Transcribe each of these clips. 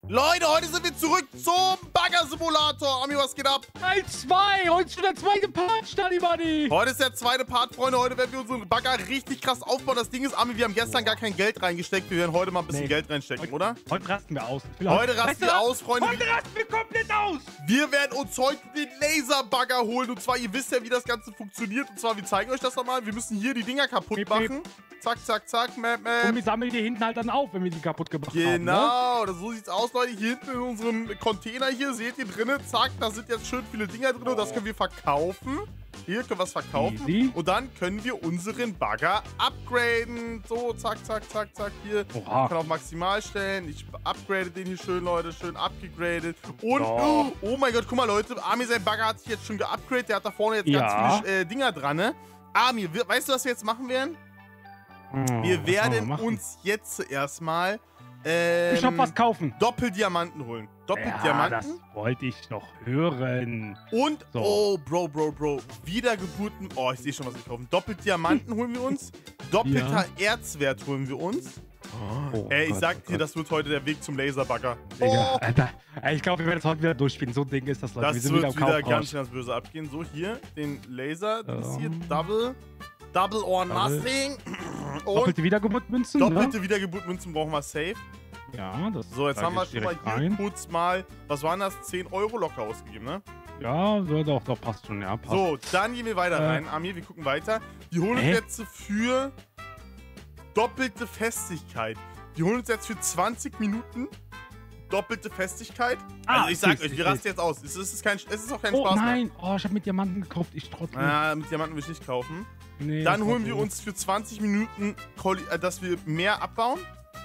Leute, heute sind wir zurück zum Bagger-Simulator. Ami, was geht ab? Teil 2. Heute ist schon der zweite Part, Stadibadi. Heute ist der zweite Part, Freunde. Heute werden wir unseren Bagger richtig krass aufbauen. Das Ding ist, Ami, wir haben gestern gar kein Geld reingesteckt. Wir werden heute mal ein bisschen Geld reinstecken, oder? Heute rasten wir aus. Heute rasten wir aus, Freunde. Heute rasten wir komplett aus. Wir werden uns heute den Laserbagger holen. Und zwar, ihr wisst ja, wie das Ganze funktioniert. Und zwar, wir zeigen euch das nochmal. Wir müssen hier die Dinger kaputt machen. Zack, zack, zack. Map. Und wir sammeln die hinten halt dann auf, wenn wir die kaputt gemacht haben. Genau, so sieht's aus, Leute. Hier hinten in unserem Container hier, seht ihr drinnen, zack, da sind jetzt schön viele Dinger drin und das können wir verkaufen. Hier können wir es verkaufen. Easy. Und dann können wir unseren Bagger upgraden. So, zack, zack, zack, zack, hier. Oha. Ich kann auf maximal stellen. Ich upgrade den hier schön, Leute. Schön abgegradet. Und, oh mein Gott, guck mal, Leute. Army, sein Bagger hat sich jetzt schon geupgradet. Der hat da vorne jetzt ganz viele Dinger dran, ne? Army, weißt du, was wir jetzt machen werden? Wir werden uns jetzt erstmal ich hab was kaufen. Doppeldiamanten holen. Doppeldiamanten. Das wollte ich noch hören. Und, so. oh, Bro. Wiedergeburten. Oh, ich sehe schon, was wir kaufen. Doppeldiamanten holen wir uns. Doppelter Erzwert holen wir uns. Oh, Ey, ich sag dir, das wird heute der Weg zum Laserbagger. Digga, Alter. Ich glaube, wir werden es heute wieder durchspielen. So ein Ding ist das, Leute. Das wird wieder ganz, ganz böse abgehen. So, hier, den Laser. Das ist hier Double or Nothing. Doppelte Wiedergeburtmünzen. Doppelte Wiedergeburtmünzen brauchen wir safe. Ja, das so, jetzt haben wir schon mal hier kurz mal, was waren das? 10 Euro locker ausgegeben, ne? Ja, doch, passt schon, ja. Passt. So, dann gehen wir weiter rein. Amir, wir gucken weiter. Die holen uns jetzt für doppelte Festigkeit. Die holen uns jetzt für 20 Minuten doppelte Festigkeit. Also ich sag euch, wir rasten jetzt aus. Es ist auch kein Spaß nein. mehr. Oh, ich habe mit Diamanten gekauft. Ich trotzdem. Ja, mit Diamanten will ich nicht kaufen. Nee, dann holen wir uns für 20 Minuten, dass wir mehr abbauen.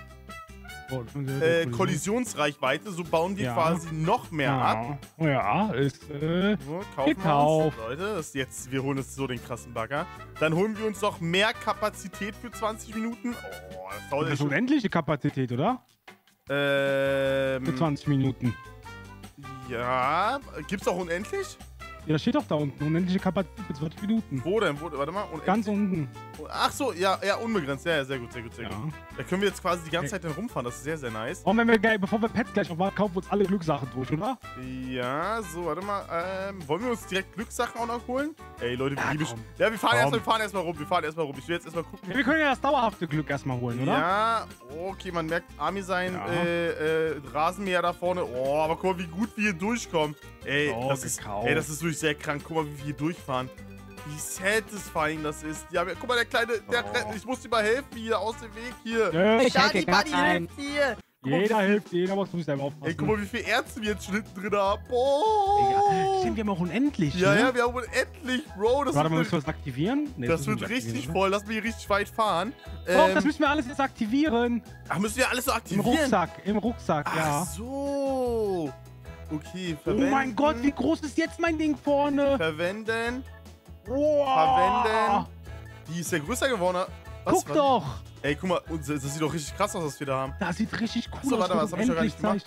Kollisionsreichweite, so bauen wir quasi noch mehr ab. Ja, ist so, kaufen wir uns, Leute. Wir holen uns so den krassen Bagger. Dann holen wir uns noch mehr Kapazität für 20 Minuten. Oh, das dauert das ist unendliche Kapazität, oder? Für 20 Minuten. Ja, gibt's auch unendlich? Ja, das steht doch da unten. Unendliche Kapazität für 20 Minuten. Wo denn? Warte mal. Ganz unten. Ach so, ja, unbegrenzt. Ja, sehr gut. Da können wir jetzt quasi die ganze Zeit dann rumfahren. Das ist sehr, sehr nice. Und bevor wir Pets gleich aufmachen, kaufen wir uns alle Glückssachen durch, oder? Ja, so, warte mal. Wollen wir uns direkt Glückssachen auch noch holen? Ey, Leute, wir fahren erstmal rum. Ich will jetzt erstmal gucken. Ja, wir können ja das dauerhafte Glück erstmal holen, oder? Ja, okay, man merkt Ami sein Rasenmäher da vorne. Oh, aber guck mal, wie gut wir hier durchkommen. Ey, das ist wirklich sehr krank. Guck mal, wie wir hier durchfahren. Wie satisfying das ist. Ja, guck mal, der Kleine, ich muss ihm mal helfen hier, aus dem Weg hier. Buddy hilft dir. Jeder hilft, jeder muss selber aufpassen. Ey, guck mal, wie viel Ärzte wir jetzt schon hinten drin haben. Boah. Stimmt, wir haben auch unendlich, Ja, wir haben unendlich, Bro. Warte mal, müssen wir das aktivieren? Nee, das wird richtig voll. Lass mich hier richtig weit fahren. Doch, das müssen wir alles jetzt aktivieren. Ach, müssen wir alles so aktivieren? Im Rucksack, ja. Ach so. Okay, verwenden. Oh mein Gott, wie groß ist jetzt mein Ding vorne? Verwenden. Wow. Verwenden. Die ist ja größer geworden. Guck doch. Ey, guck mal, das sieht doch richtig krass aus, was wir da haben. Das sieht richtig cool so, aus. Warte mal, das hab ich doch gar nicht gemacht.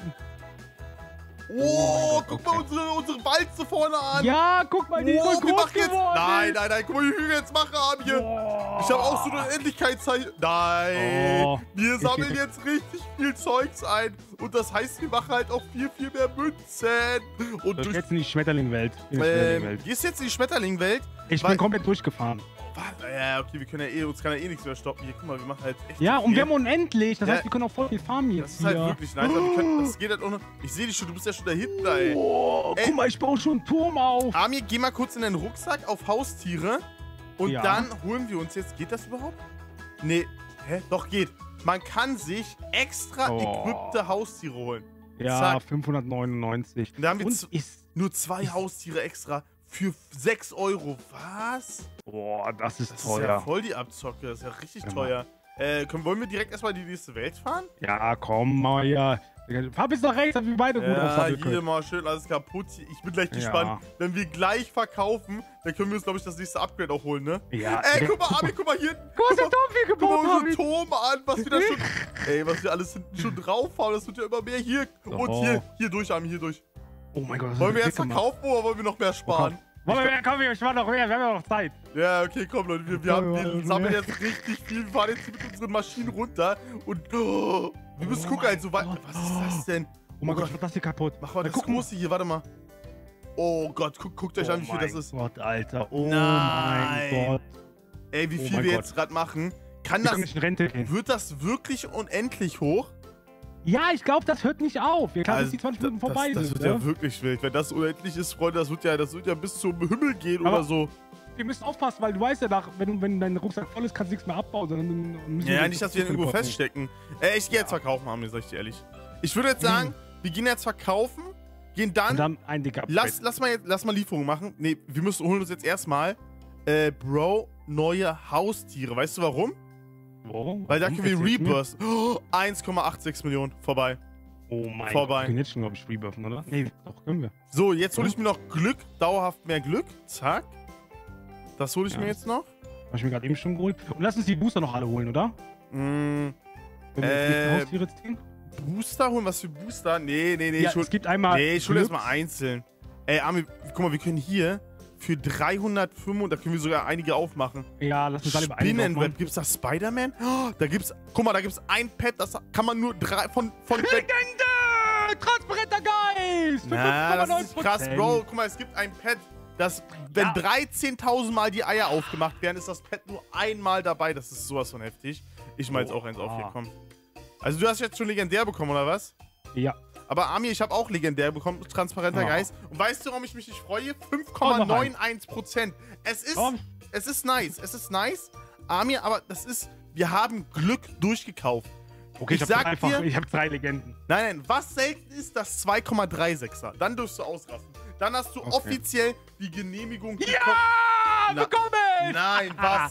Oh, guck mal unsere Walze vorne an. Ja, guck mal, die ist so groß geworden. Nein, guck mal, wie viel wir jetzt machen haben hier. Ich habe auch so eine Endlichkeitszeichen. Nein, wir sammeln jetzt richtig viel Zeugs ein. Und das heißt, wir machen halt auch viel, viel mehr Münzen. Und das ist jetzt in die Schmetterlingwelt. Gehst du jetzt in die Schmetterlingwelt? Ich bin komplett durchgefahren. Ja, okay, wir können ja uns kann ja eh nichts mehr stoppen. Hier, guck mal, wir machen halt echt und wir haben unendlich. Das heißt, wir können auch voll viel farmen jetzt. Das ist halt wirklich nice. Das geht halt ohne. Ich sehe dich schon, du bist ja schon da hinten, ey. Oh, guck mal, ich baue schon einen Turm auf. Amir, geh mal kurz in den Rucksack auf Haustiere. Und dann holen wir uns jetzt. Geht das überhaupt? Nee. Doch, geht. Man kann sich extra equipte Haustiere holen. Ja, 599. Da haben wir nur 2 Haustiere extra. Für 6 Euro. Was? Boah, das ist teuer. Das ist ja voll die Abzocke. Das ist ja richtig teuer. Wollen wir direkt erstmal in die nächste Welt fahren? Ja, komm mal, ja. Fahr bis nach rechts, damit wir beide gut aufsatteln können. Hier mal schön alles kaputt. Ich bin gleich gespannt. Wenn wir gleich verkaufen, dann können wir uns, glaube ich, das nächste Upgrade auch holen, ne? Ja. Ey, guck mal, Ami, guck mal hier. Guck mal, Turm wir gebaut haben. Guck mal, Turm an, was wir da schon... Ey, was wir alles hinten schon drauf haben. Das wird ja immer mehr hier. Und hier durch, Ami, hier durch. Oh mein Gott, wollen wir jetzt verkaufen oder wollen wir noch mehr sparen? Komm, wir sparen noch mehr, wir haben ja noch Zeit. Ja, okay, komm, Leute, wir sammeln jetzt richtig viel. Wir fahren jetzt mit unseren Maschinen runter und wir müssen gucken, also, was ist das denn? Oh mein Gott, das hier kaputt. Mach mal das große hier, warte mal. Oh Gott, guckt euch an, wie viel das ist. Oh mein Gott, Alter. Oh mein Gott. Ey, wie viel wir jetzt gerade machen. Kann das... nicht in Rente gehen. Wird das wirklich unendlich hoch? Ja, ich glaube, das hört nicht auf. Wir können bis die 20 Minuten vorbei sind. Das wird ja wirklich wild. Wenn das unendlich ist, Freunde, das wird ja bis zum Himmel gehen oder so. Wir müssen aufpassen, weil du weißt ja, wenn dein Rucksack voll ist, kannst du nichts mehr abbauen. Sondern ja, nicht, dass wir ihn irgendwo feststecken. Ich gehe jetzt verkaufen, Armin, sag ich dir ehrlich. Ich würde jetzt sagen, wir gehen jetzt verkaufen, gehen dann... Und dann ein dicker lass mal Lieferung machen. Nee, wir holen uns jetzt erstmal, Bro, neue Haustiere. Weißt du warum? Warum? Weil da können wir Rebirth. Oh, 1,86 Millionen. Vorbei. Oh mein Gott. Wir können jetzt schon, glaube ich, rebirthen, oder? Nee, doch, können wir. So, jetzt hole ich mir noch Glück. Dauerhaft mehr Glück. Zack. Das hole ich mir jetzt noch. Habe ich mir gerade eben schon geholt. Und lass uns die Booster noch alle holen, oder? Wenn wir Haustiere ziehen? Booster holen? Was für Booster? Nee. Ja, es gibt einmal... Nee, ich hole erstmal einzeln. Ey, Armin, guck mal, wir können hier für 305, da können wir sogar einige aufmachen. Ja, lass uns alle über einige aufmachen. Spinnenweb, gibt's da Spider-Man? Oh, guck mal, da gibt's ein Pet, das kann man nur 3 von Legende! Transparenter Geist! Na, das ist krass, Bro. Guck mal, es gibt ein Pet, das, wenn 13.000 Mal die Eier aufgemacht werden, ist das Pet nur einmal dabei. Das ist sowas von heftig. Ich mal jetzt auch eins auf hier, komm. Also du hast jetzt schon legendär bekommen, oder was? Ja. Aber Armin, ich habe auch legendär bekommen, transparenter Geist. Und weißt du, warum ich mich nicht freue? 5,91%. Es ist nice. Es ist nice. Armin, aber wir haben Glück durchgekauft. Okay, ich habe 3 Legenden. Nein, was selten ist, das 2,36er. Dann darfst du ausrasten. Dann hast du offiziell die Genehmigung bekommen. Ja, bekommen! Nein, was?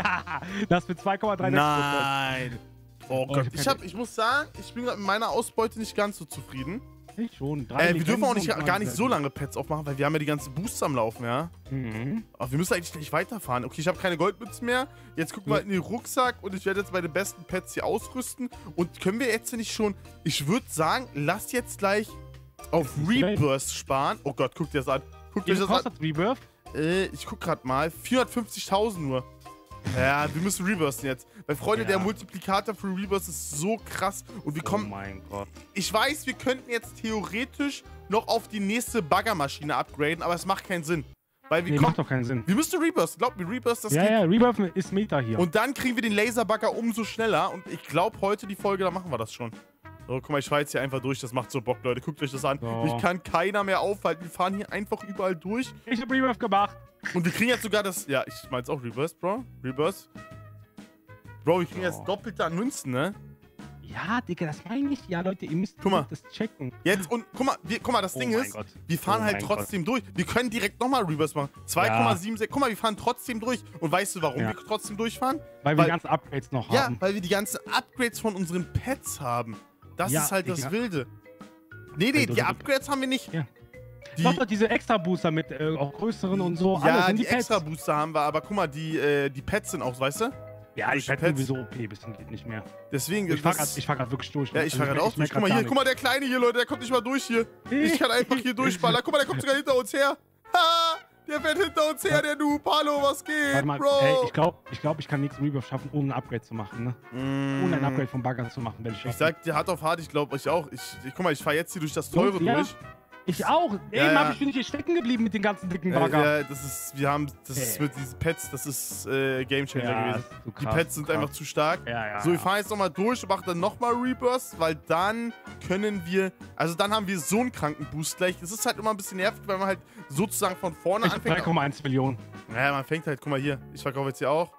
Das für 2,36%. Nein. Oh Gott, ich muss sagen, ich bin gerade mit meiner Ausbeute nicht ganz so zufrieden. Ich schon. Wir dürfen auch gar nicht so lange Pets aufmachen, weil wir haben ja die ganzen Booster am Laufen, ja? Aber wir müssen eigentlich gleich weiterfahren. Okay, ich habe keine Goldmütze mehr. Jetzt gucken wir in den Rucksack und ich werde jetzt meine besten Pets hier ausrüsten. Und können wir jetzt nicht schon... Ich würde sagen, lass jetzt gleich auf Rebirth sparen. Oh Gott, guck dir das an. Guckt euch das an. Rebirth? Ich guck gerade mal. 450.000 nur. Ja, wir müssen rebirthen jetzt. Weil, Freunde, der Multiplikator für Rebirth ist so krass. Und wir kommen... Oh mein Gott. Ich weiß, wir könnten jetzt theoretisch noch auf die nächste Baggermaschine upgraden, aber es macht keinen Sinn. Weil wir macht doch keinen Sinn. Wir müssen rebirthen. Glaubt mir, Rebirth, das geht. Ja, Rebirth ist Meta hier. Und dann kriegen wir den Laserbagger umso schneller. Und ich glaube, heute die Folge, da machen wir das schon. So, guck mal, ich fahre jetzt hier einfach durch. Das macht so Bock, Leute. Guckt euch das an. So. Mich kann keiner mehr aufhalten. Wir fahren hier einfach überall durch. Ich habe Rebirth gemacht. Und wir kriegen jetzt sogar das... Ja, ich meine jetzt auch Rebirth, Bro. Rebirth. Bro, wir kriegen jetzt Doppelte an Münzen, ne? Ja, Digga, das meine ich. Ja, Leute, ihr müsst das checken. Jetzt, und guck mal, das Ding ist, wir fahren halt trotzdem durch. Wir können direkt nochmal Rebirth machen. 2,76. Guck mal, wir fahren trotzdem durch. Und weißt du, warum wir trotzdem durchfahren? Weil wir die ganzen Upgrades noch haben. Ja, weil wir die ganzen Upgrades von unseren Pets haben. Das ist halt das Wilde. Nee, die Upgrades haben wir nicht. Ja. Doch, diese Extra-Booster mit auch größeren und so. Ja, die Extra-Booster haben wir, aber guck mal, die Pets sind auch, weißt du? Ja, ich werde sowieso OP, bisschen geht nicht mehr. Deswegen, ich fahr grad wirklich durch. Ja, ich fahr gerade auch durch. Guck mal, der Kleine hier, Leute, der kommt nicht mal durch hier. Ich kann einfach hier durchballern. Guck mal, der kommt sogar hinter uns her. Ha! Der fährt hinter uns her, der Noob. Hallo, was geht, Warte mal, Bro? Hey, ich glaube, ich kann nichts Rebirth schaffen, ohne ein Upgrade zu machen, ne? Ohne ein Upgrade vom Bagger zu machen, wenn ich sag dir hart auf hart, ich glaube, ich auch. Guck mal, ich fahr jetzt hier durch das Teure durch. Ich auch. Eben bin ich hier stecken geblieben mit den ganzen dicken Bagger. Ja, das ist mit diesen Pets, das ist Game Changer gewesen. So krass, die Pets sind einfach zu stark. So, wir fahren jetzt nochmal durch und machen dann nochmal Rebirth, weil dann können wir, also dann haben wir so einen kranken Boost gleich. Das ist halt immer ein bisschen nervig, weil man halt sozusagen von vorne anfängt. 3,1 Millionen. Naja, man fängt halt, guck mal hier, ich verkaufe jetzt hier auch.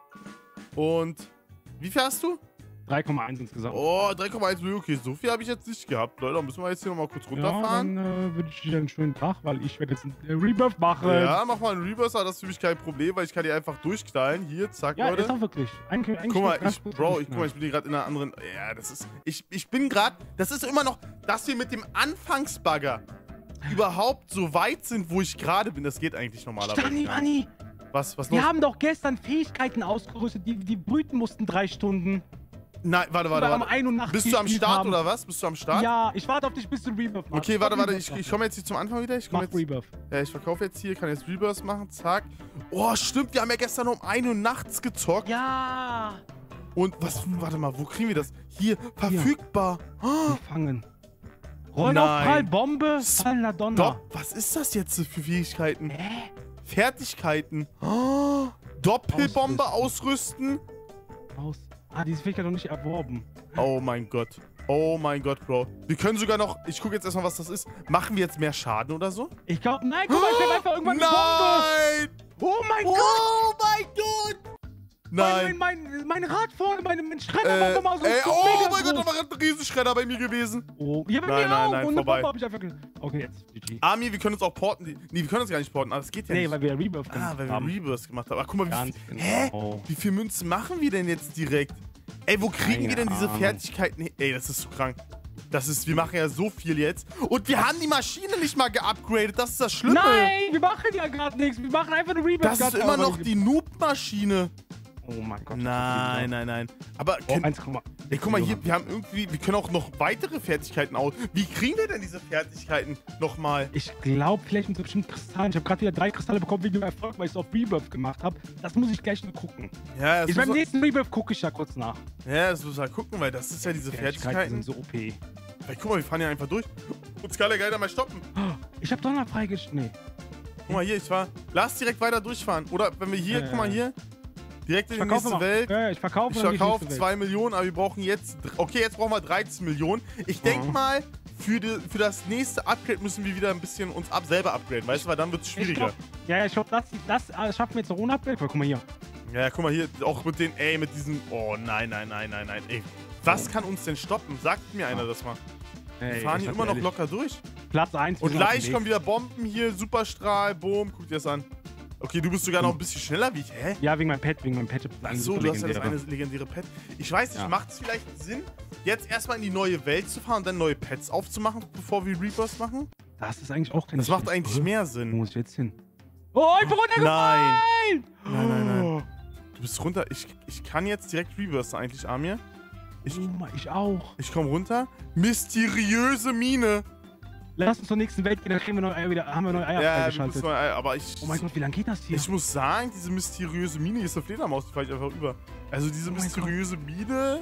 Und, wie viel hast du? 3,1 insgesamt. Oh, 3,1 Millionen, okay, so viel habe ich jetzt nicht gehabt, Leute. Da müssen wir jetzt hier nochmal kurz runterfahren. Ja, dann wünsche ich dir einen schönen Tag, weil ich werde jetzt einen Rebirth machen. Ja, mach mal einen Rebirth, das ist für mich kein Problem, weil ich kann die einfach durchknallen. Hier, zack, ja, Leute. Ja, ist auch wirklich. Guck mal, ich bin hier gerade in einer anderen... Ja, das ist... Ich bin gerade... Das ist immer noch... Dass wir mit dem Anfangsbagger überhaupt so weit sind, wo ich gerade bin, das geht eigentlich normalerweise. Stani, Was los? Wir haben doch gestern Fähigkeiten ausgerüstet, die brüten mussten 3 Stunden. Nein, warte. Bist du am Start oder was? Bist du am Start? Ja, ich warte auf dich bis du Rebirth machst. Okay, warte, ich komme jetzt hier zum Anfang wieder. Mach Rebirth. Ja, ich verkaufe jetzt hier, kann jetzt Rebirth machen, zack. Oh, stimmt, wir haben ja gestern um 1 Uhr nachts gezockt. Ja. Und was, warte mal, wo kriegen wir das? Hier, verfügbar. Gefangen. Rollaufprall, Bombe, Fallender Donner. Was ist das jetzt für Fähigkeiten? Fertigkeiten. Oh, Doppelbombe ausrüsten. Diese Fähigkeit noch nicht erworben. Oh mein Gott. Oh mein Gott, Bro. Wir können sogar noch... Ich gucke jetzt erstmal, was das ist. Machen wir jetzt mehr Schaden oder so? Ich glaube... Nein, guck mal, ich hab einfach irgendwann eine Bombe. Oh mein Gott. Oh mein Gott. Nein. Mein Rad vorne, mein Schredder war mal so... Oh mein Gott, da war ein Riesenschredder bei mir gewesen. Oh, ja, bei mir auch. Und vorbei. Hab ich einfach okay, jetzt GG. Armin, wir können uns auch porten. Nee, wir können uns gar nicht porten, aber es geht ja nicht. Nee, weil wir Rebirth gemacht haben. Weil wir Rebirth gemacht haben. Ach, guck mal, Genau. wie viel Münzen machen wir denn jetzt direkt? Ey, wo kriegen wir denn diese Fertigkeiten? Ey, das ist zu krank. Wir machen ja so viel jetzt. Und wir haben die Maschine nicht mal geupgradet. Das ist das Schlimme. Nein, wir machen ja gerade nichts. Wir machen einfach eine Rebirth. Das ist immer noch die Noob-Maschine. Oh mein Gott. Nein. Aber ey, guck mal hier, wir können auch noch weitere Fertigkeiten aus. Wie kriegen wir denn diese Fertigkeiten nochmal? Ich glaube, vielleicht mit so bestimmten Kristallen. Ich habe gerade wieder 3 Kristalle bekommen wegen dem Erfolg, weil ich es auf Rebirth gemacht habe. Das muss ich gleich noch gucken. Ja, beim nächsten Rebirth gucke ich ja kurz nach. Ja, das muss man gucken, weil das ist ja diese Fertigkeiten. sind so OP. Weil, guck mal, wir fahren ja einfach durch. Und Skala Geiler mal stoppen. Ich habe Donner freigestellt. Nee. Guck mal hier, lass direkt weiter durchfahren. Oder wenn wir hier, guck mal hier. Direkt in die nächste Welt. Ja, ich verkaufe 2 Millionen, aber wir brauchen jetzt... Okay, jetzt brauchen wir 13 Millionen. Ich denke mal, für das nächste Upgrade müssen wir wieder ein bisschen uns selber upgraden, weißt du? Weil dann wird es schwieriger. Ich glaube, das schaffen wir jetzt noch ohne Upgrade. Guck mal hier. Ja, guck mal hier, auch mit den... Ey, mit diesen... Oh, nein. Ey, was kann uns denn stoppen? Sagt mir einer das mal. Wir fahren hier immer noch locker durch. Platz 1. Und gleich kommen wieder Bomben hier, Superstrahl, boom. Guck dir das an. Okay, du bist sogar noch ein bisschen schneller wie ich. Hä? Ja, wegen meinem Pet. Achso, du hast ja das eine legendäre Pet. Ich weiß nicht, macht es vielleicht Sinn, jetzt erstmal in die neue Welt zu fahren und dann neue Pets aufzumachen, bevor wir Rebirth machen? Das ist eigentlich auch keine Das macht eigentlich mehr Sinn. Wo muss ich jetzt hin? Oh, ich bin runtergefallen! Nein. Du bist runter. Ich kann jetzt direkt Rebirth eigentlich, Amir. Ich auch. Ich komme runter. Mysteriöse Mine. Lass uns zur nächsten Welt gehen, dann kriegen wir haben wir neue Eier freigeschaltet. Aber oh mein Gott, wie lange geht das hier? Ich muss sagen, diese mysteriöse Mine, hier ist eine Fledermaus, die fahre ich einfach über. Also diese mysteriöse Mine,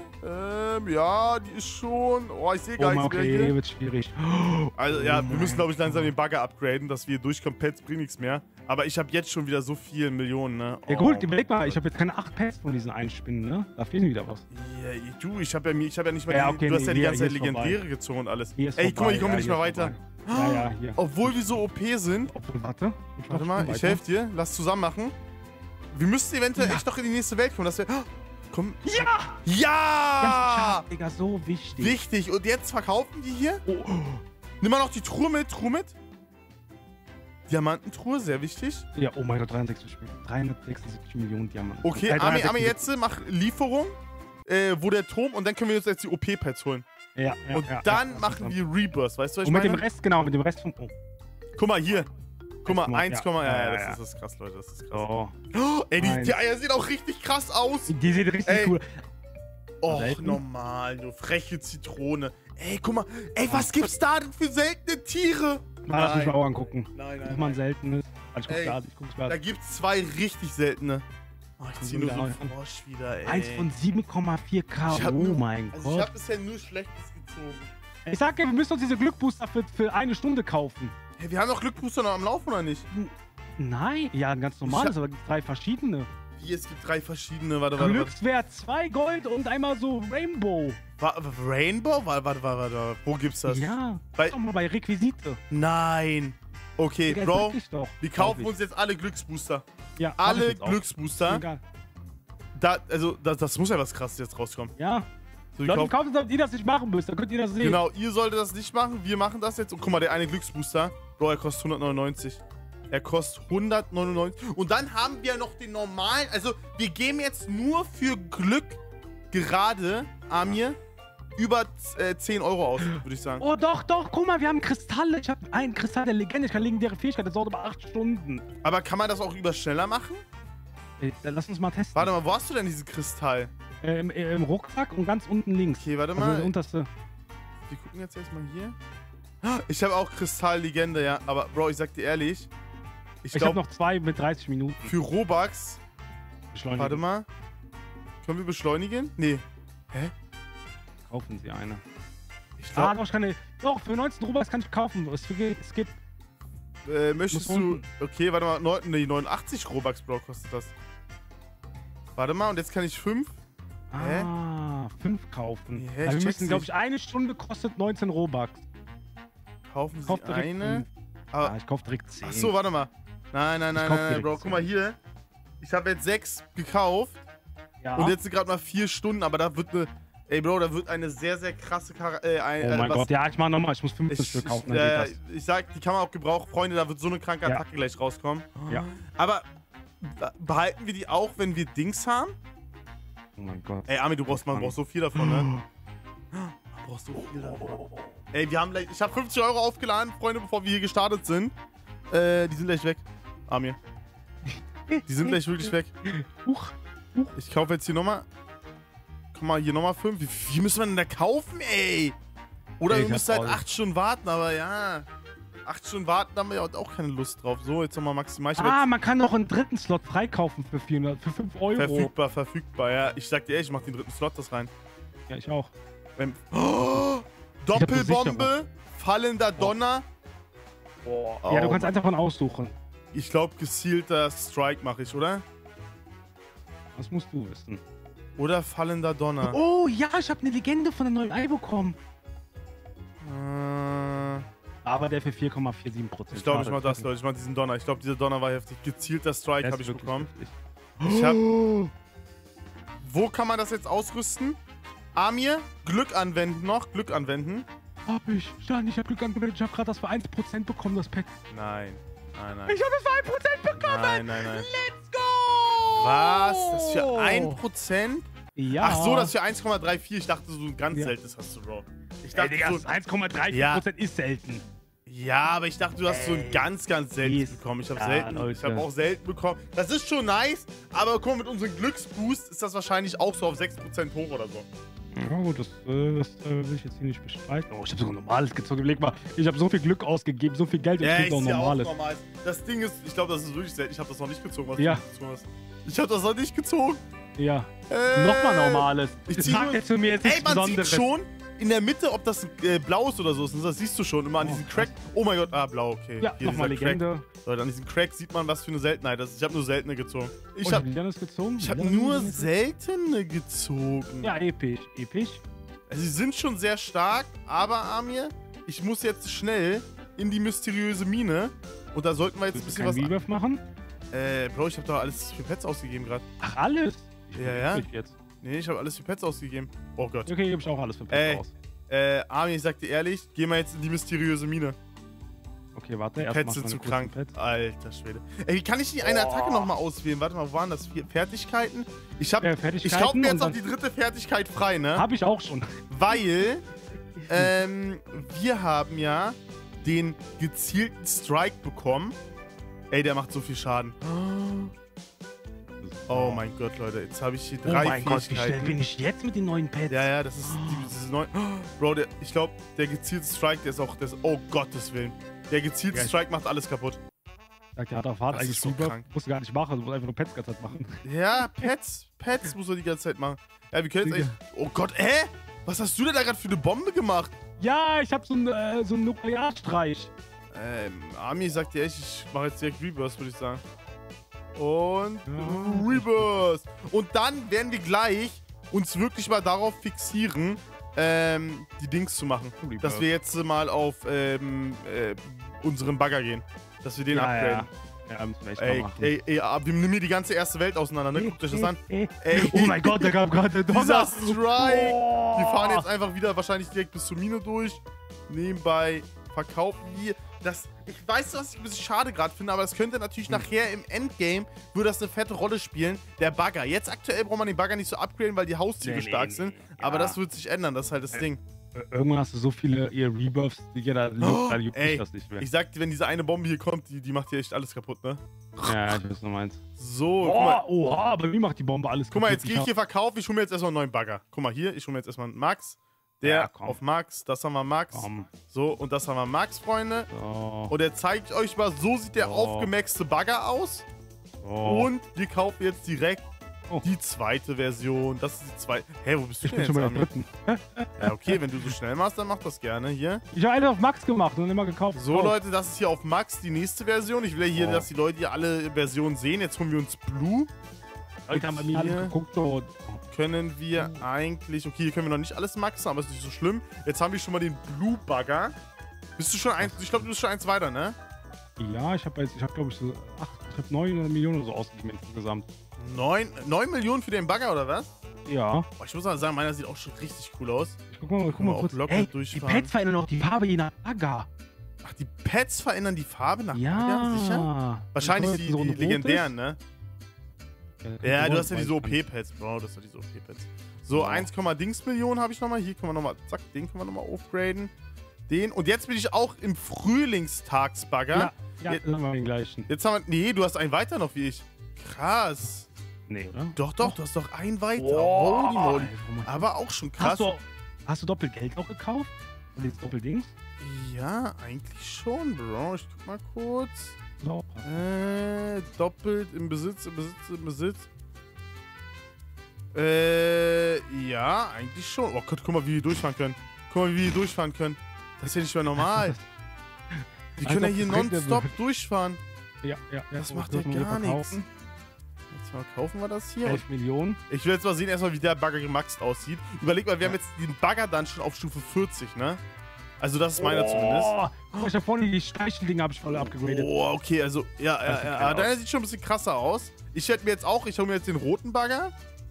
ja, die ist schon... Oh, ich sehe gar nichts mehr hier. Okay, wird schwierig. Also ja, wir müssen, glaube ich, langsam den Bagger upgraden, dass wir durchkommen. Pets bringt nichts mehr. Aber ich habe jetzt schon wieder so viele Millionen, ne? Ja gut, überleg mal, ich habe jetzt keine 8 Pets von diesen einen Spinnen, ne? Da fehlen wieder was. Ja, du, ich habe ja nicht mal du hast ja die ganze Zeit Legendäre gezogen und alles. Ey, guck mal, hier kommen wir nicht mehr weiter. Ja, hier. Obwohl wir so OP sind. Warte mal, ich helfe dir. Lass zusammen machen. Wir müssten eventuell echt noch in die nächste Welt kommen. Komm. Ja! Ja! Das ist Digga, so wichtig. Wichtig. Und jetzt verkaufen die hier. Nimm mal noch die Truhe mit. Diamantentruhe, sehr wichtig. Ja, oh mein Gott, 376 Millionen Diamanten. Okay, Armin, jetzt mach Lieferung, wo der Turm, und dann können wir uns jetzt die OP-Pads holen. Ja, und dann machen wir Rebirth, weißt du, was ich meine? Und mit dem Rest von... Oh. Guck mal, hier. Guck mal, 1, das ist krass, Leute, das ist krass. Oh, ey, die Eier sehen auch richtig krass aus. Die sehen richtig cool. Och, normal, du freche Zitrone. Ey, guck mal, ey, was gibt's da denn für seltene Tiere? Lass mich mal auch angucken. Nein. Nochmal ein seltenes. Also ich guck's gerade. Da gibt's 2 richtig seltene. Oh, ich zieh nur so einen Frosch wieder, ey. 1 von 7,4K, oh mein Gott. Ich hab bisher nur Schlechtes gezogen. Ich sag ja, wir müssen uns diese Glückbooster für 1 Stunde kaufen. Hey, wir haben doch Glückbooster noch am Laufen, oder nicht? Nein, ja, ein ganz normales, aber 3 verschiedene. Wie, es gibt 3 verschiedene, warte. Glückswert 2 Gold und einmal so Rainbow. Rainbow? Warte. Wo gibt's das? Ja, doch mal bei Requisite. Nein. Okay, Digga, Bro, wir kaufen uns jetzt alle Glücksbooster. Ja, alle Glücksbooster. Egal. Das muss ja was Krasses jetzt rauskommen. Ja. So, Leute, kaufen, damit ihr das nicht machen müsst, dann könnt ihr das sehen. Genau, ihr solltet das nicht machen, wir machen das jetzt. Und guck mal, der eine Glücksbooster, Bro, er kostet 199. Er kostet 199. Und dann haben wir noch den normalen, also wir geben jetzt nur für Glück gerade, Amir, über 10 Euro aus, würde ich sagen. Oh doch, guck mal, wir haben Kristalle. Ich habe einen Kristall der Legende, ich kann legendäre Fähigkeit, das dauert aber 8 Stunden. Aber kann man das auch über schneller machen? Lass uns mal testen. Warte mal, wo hast du denn diesen Kristall? Im Rucksack und ganz unten links. Okay, warte mal. Also unterste. Wir gucken jetzt erstmal hier. Ich habe auch Kristall-Legende, ja. Aber, Bro, ich sag dir ehrlich. Ich habe noch 2 mit 30 Minuten. Für Robux. Warte mal. Können wir beschleunigen? Nee. Hä? Kaufen Sie eine. Ich glaube, ich kann doch, für 19 Robux kann ich kaufen. Es gibt. Möchtest du... Okay, warte mal. 89 Robux, Bro, kostet das. Warte mal, und jetzt kann ich 5. Hä? 5 kaufen. Hä, Wir müssen, check's glaube nicht. ich, eine Stunde kostet 19 Robux. Kaufen Ich kauf Sie direkt eine... 5. Aber, Ich kauf direkt 10. ach so, warte mal. Nein, kauf Bro. direkt Guck mal hier. Ich habe jetzt 6 gekauft. Ja. Und jetzt sind gerade mal 4 Stunden, aber da wird eine... Ey, Bro, da wird eine sehr, sehr krasse oh mein Gott, ja, ich mach nochmal. Ich muss 15 Stück kaufen. Dann geht ich sag, die kann man auch gebrauchen. Freunde, da wird so eine kranke Attacke gleich rauskommen. Ja. Aber behalten wir die auch, wenn wir Dings haben? Oh mein Gott. Ey, Ami, man braucht so viel davon, ne? Man braucht so viel davon. Ey, wir haben gleich... Ich habe 50 Euro aufgeladen, Freunde, bevor wir hier gestartet sind. Die sind gleich weg. Amir. Die sind gleich wirklich weg. Huch. Ich kaufe jetzt hier nochmal... Guck mal, hier nochmal 5. Wie viel müssen wir denn da kaufen, ey? Oder Ey, wir ich müssen halt hab 8 Stunden warten, aber ja. 8 Stunden warten, da haben wir ja auch keine Lust drauf. So, jetzt nochmal maximal. Ich hab Man kann noch einen dritten Slot freikaufen für 5 Euro. Verfügbar, ja. Ich sag dir ehrlich, ich mach den dritten Slot das rein. Ja, ich auch. Oh, Doppelbombe, fallender Donner. Oh, Ja, du kannst einfach von aussuchen. Ich glaube, gezielter Strike mache ich, oder? Das musst du wissen. Oder fallender Donner. Oh ja, ich habe eine Legende von der neuen Ei bekommen. Aber der für 4,47%. Ich glaube, ich mach das, Leute. Ich mach diesen Donner. Ich glaube, dieser Donner war heftig. Gezielter Strike habe ich bekommen. Heftig. Ich hab... Wo kann man das jetzt ausrüsten? Amir, Glück anwenden noch. Glück anwenden. Hab ich. Stein, ich hab Glück angewendet. Ich hab gerade das für 1% bekommen, das Pet. Nein. Ich habe es für 1% bekommen. Nein. Let's go. Was? Das für 1%? Ja. Ach so, das für 1,34. Ich dachte, so ein ganz seltenes hast du, Bro. Ich dachte, Digga, so... 1,34% ist selten. Ja, aber ich dachte, du hast so ein ganz seltenes bekommen. Ich habe auch selten bekommen. Das ist schon nice, aber guck mal, mit unserem Glücksboost ist das wahrscheinlich auch so auf 6% hoch oder so. Ja gut, das will ich jetzt hier nicht bestreiten. Oh, ich habe sogar normales gezogen. Überleg mal, ich habe so viel Glück ausgegeben, so viel Geld und Ja, krieg noch ist ja auch normales. normal. Das Ding ist, ich glaube, das ist wirklich selten. Ich habe das noch nicht gezogen, was Ja. du gezogen hast. Ich habe das noch nicht gezogen. Ja. Nochmal normales. Ich Das zieh sagt nur- jetzt zu mir jetzt Ey, nichts man Besonderes. sieht schon in der Mitte, ob das blau ist oder so ist. Das siehst du schon immer an diesem Crack. Oh mein Gott, blau, okay. Ja, Hier nochmal dieser Crack. Legende. Leute, an diesem Crack sieht man, was für eine Seltenheit das ist. Ich habe nur seltene gezogen. Ich habe Lianes gezogen. hab nur seltene gezogen. Ja, episch. Episch. Also, sie sind schon sehr stark, aber Amir, ich muss jetzt schnell in die mysteriöse Mine. Und da sollten wir jetzt ein Willst du bisschen keinen was... Rebirth machen? Bro, ich habe doch alles für Pets ausgegeben gerade. Ach, alles? Ja. Ich jetzt. Nee, ich habe alles für Pets ausgegeben. Oh Gott. Okay, gebe ich auch alles für Pets aus. Amir, ich sag dir ehrlich, geh mal jetzt in die mysteriöse Mine. Okay, warte. Erst Pets mach sind meine zu kurzen krank. Pets. Alter Schwede. Ey, wie kann ich die eine Attacke nochmal auswählen? Warte mal, wo waren das? Fertigkeiten? Ich Fertigkeiten kaufe mir jetzt und noch die dritte Fertigkeit frei, ne? Hab ich auch schon. Weil, wir haben ja den gezielten Strike bekommen. Ey, der macht so viel Schaden. Oh mein Gott, Leute. Jetzt habe ich hier Oh drei mein Gott, wie Fähigkeiten. schnell bin ich jetzt mit den neuen Pets? Ja, das ist dieses neue. Bro, ich glaube, der gezielte Strike, der ist auch. Oh Gottes Willen. Der gezielte Strike macht alles kaputt. Sagt, der hat auf Fahrt Das eigentlich ist so Rebirth. krank. Musst du gar nicht machen, du musst einfach nur Pets die ganze Zeit machen. Ja, Pets muss er die ganze Zeit machen. Ja, wir können jetzt echt. Oh Gott, was hast du denn da gerade für eine Bombe gemacht? Ja, ich hab so einen Nuklearstreich. Ami sagt dir echt, ich mache jetzt direkt Rebirth, würde ich sagen. Und Rebirth. Und dann werden wir gleich uns wirklich mal darauf fixieren, die Dings zu machen. Rebirth. Dass wir jetzt mal auf unseren Bagger gehen. Dass wir den upgraden. Ja, müssen wir echt mal machen. Wir nehmen hier die ganze erste Welt auseinander, ne? Guckt euch das an. Ey. Oh mein Gott, der gab gerade Dieser Donner. Strike. Oh. Wir fahren jetzt einfach wieder wahrscheinlich direkt bis zur Mine durch. Nebenbei verkaufen wir. Ich weiß, was ich ein bisschen schade gerade finde, aber das könnte natürlich nachher im Endgame, würde das eine fette Rolle spielen. Der Bagger. Jetzt aktuell braucht man den Bagger nicht so upgraden, weil die Haustiere stark sind. Aber das wird sich ändern, das ist halt das Ding. Irgendwann hast du so viele Rebirths, da juckt dich das nicht mehr. Ich sag dir, wenn diese eine Bombe hier kommt, die macht hier echt alles kaputt, ne? Ja, ich weiß, was du meinst. So, guck mal. Oha, bei mir macht die Bombe alles Guck mal, kaputt. jetzt gehe ich hier verkaufen, ich hole mir jetzt erstmal einen neuen Bagger. Guck mal hier, ich hole mir jetzt erstmal einen Max. Der auf Max, das haben wir Max. So, und das haben wir Max, Freunde. So. Und er zeigt euch mal, so sieht der aufgemaxte Bagger aus. Und wir kaufen jetzt direkt Oh. Die zweite Version. Das ist die zweite. Hä, wo bist du Ich denn bin schon jetzt, bei der Ami? dritten. Ja, okay, wenn du so schnell machst, dann mach das gerne hier. Ich habe eine auf Max gemacht und immer gekauft. So, Leute, das ist hier auf Max die nächste Version. Ich will ja hier, Oh. dass die Leute hier alle Versionen sehen. Jetzt holen wir uns Blue. Ich habe bei mir alles Hier geguckt. So. können wir eigentlich... Okay, hier können wir noch nicht alles maxen, aber ist nicht so schlimm. Jetzt haben wir schon mal den Blue-Bagger. Bist du schon eins... Ich glaube, du bist schon eins weiter, ne? Ja, ich habe glaube ich so 9 Millionen oder so ausgegeben insgesamt. 9 Millionen für den Bagger, oder was? Ja. Boah, ich muss mal sagen, meiner sieht auch schon richtig cool aus. Guck mal auch kurz. locker Ey, die durchfahren. Pads verändern auch die Farbe je nach Bagger. Ach, die Pads verändern die Farbe nach Ja. Bagger, sicher? Wahrscheinlich Wenn die, es so ein die rot legendären, ne? ist, Ja, du hast ja weiß diese ich nicht. OP-Pads, Bro. Das sind diese OP-Pads. So, Ja. 1, Dings Millionen habe ich nochmal. Hier können wir nochmal, zack, den können wir nochmal aufgraden. Den. Und jetzt bin ich auch im Frühlingstagsbagger. Ja, Jetzt- dann haben wir den gleichen. Jetzt haben wir, nee, du hast einen weiter noch wie ich. Krass. Nee, oder? Doch, du hast doch einen weiter. Boah. Holy moly. Alter, Aber auch schon krass. Hast du Doppelgeld auch gekauft? Und jetzt Doppeldings? Ja, eigentlich schon, Bro. Ich guck mal kurz. So. Doppelt im Besitz. Ja, eigentlich schon. Oh Gott, guck mal, wie wir durchfahren können. Das ist ja nicht mehr normal. Wir können ja hier nonstop durchfahren. Ja. Das macht dürfen wir ja gar nichts. verkaufen. Jetzt mal kaufen wir das hier. 11 Millionen. Ich will jetzt mal sehen, erstmal, wie der Bagger gemaxt aussieht. Überleg mal, wir haben jetzt den Bagger dann schon auf Stufe 40, ne? Also das ist meiner zumindest. Ich hab vorne die Steicheldinger habe ich voll abgegradet. Oh, okay, also, ja, Das sieht geil deiner aus. sieht schon ein bisschen krasser aus. Ich hole mir jetzt den roten Bagger.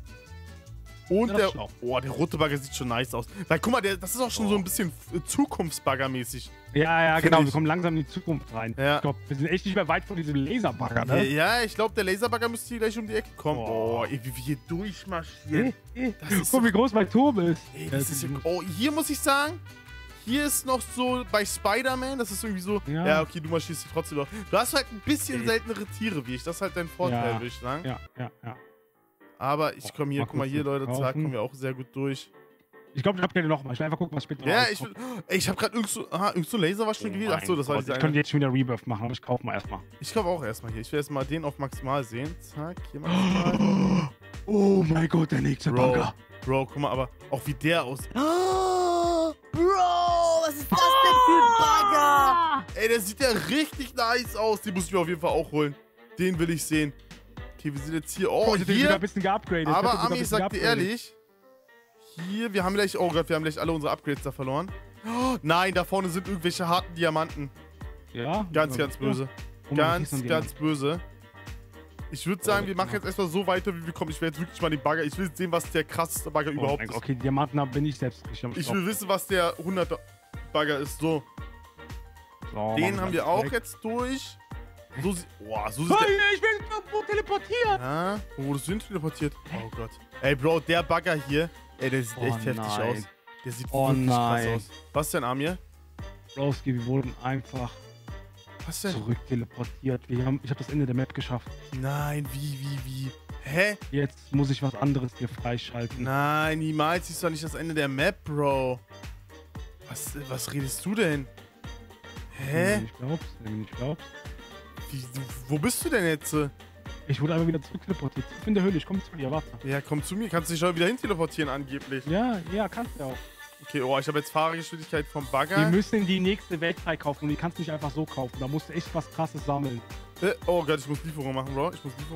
Und Ja, das der, ist schlau. oh, der rote Bagger sieht schon nice aus. Weil, guck mal, das ist auch schon so ein bisschen Zukunftsbagger-mäßig. Ja, Find genau. ich. Wir kommen langsam in die Zukunft rein. Ja. Ich glaube, wir sind echt nicht mehr weit von diesem Laserbagger, ne? Ja, ich glaube, der Laserbagger müsste hier gleich um die Ecke kommen. Oh. Oh, ey, wie wir hier durchmarschieren. Das ist Guck, wie groß mein Turm ist. Ey, das ist ja, oh, hier muss ich sagen, hier ist noch so bei Spider-Man, das ist irgendwie so, Ja. ja, okay, du marschierst hier trotzdem noch. Du hast halt ein bisschen seltenere Tiere wie ich, das ist halt dein Vorteil, Ja. würde ich sagen. Ja. Aber ich komme hier, Mal guck mal kurz hier, Leute, zack, kaufen. kommen wir auch sehr gut durch. Ich glaube, ich habe keine nochmal. Ich will einfach gucken, was später Ja, rauskommt. ich habe gerade irgend so ein Laser war schon gewesen. Achso, das war Ich dieser könnte eine. jetzt schon wieder Rebirth machen, aber ich kaufe mal erstmal. Ich glaube auch erstmal hier. Ich will erstmal den auf maximal sehen. Zack, hier maximal. Oh mein Gott, der nächste Bro, guck mal, aber auch wie der aussieht. Oh, Bro, was ist das denn für ein Bagger? Ey, der sieht ja richtig nice aus. Den muss ich mir auf jeden Fall auch holen. Den will ich sehen. Okay, wir sind jetzt hier. Oh, ich hab den sogar hier. ein bisschen geupgradet. Aber Ami, ich sag dir ehrlich, hier, wir haben gleich, oh Gott, wir haben gleich alle unsere Upgrades da verloren. Oh, nein, da vorne sind irgendwelche harten Diamanten. Ja? Ganz böse. Oh, man, das ist so ein Ganz böse. Ich würde sagen, wir machen jetzt erstmal so weiter, wie wir kommen. Ich will jetzt wirklich mal den Bagger, ich will sehen, was der krasseste Bagger Oh überhaupt mein Gott, ist. okay, Diamanten bin ich selbst. Ich will wissen, was der 100er Bagger ist. So, den haben wir auch jetzt durch. So sieht der... Hey, ich bin irgendwo teleportiert. Ja, wo wurdest du hin teleportiert? Oh Gott. Ey, Bro, der Bagger hier, ey, der sieht Oh echt heftig nein. aus. Der sieht Oh wirklich nein. krass aus. Was denn, Amir? Broski, wir wurden einfach Was denn? zurück teleportiert. Ich habe das Ende der Map geschafft. Nein, wie? Hä? Jetzt muss ich was anderes hier freischalten. Nein, niemals siehst du doch nicht das Ende der Map, Bro. Was redest du denn? Hä? Wenn du nicht glaubst. Wo bist du denn jetzt? Ich wurde einfach wieder zurück teleportiert. Ich bin in der Höhle, ich komme zu dir, warte. Ja, komm zu mir. Kannst du dich schon wieder hin teleportieren, angeblich. Ja, kannst du auch. Okay, oh, ich habe jetzt Fahrgeschwindigkeit vom Wir Bagger. müssen die nächste Welt freikaufen und die kannst du nicht einfach so kaufen. Da musst du echt was Krasses sammeln. Oh Gott, ich muss Lieferung machen, Bro.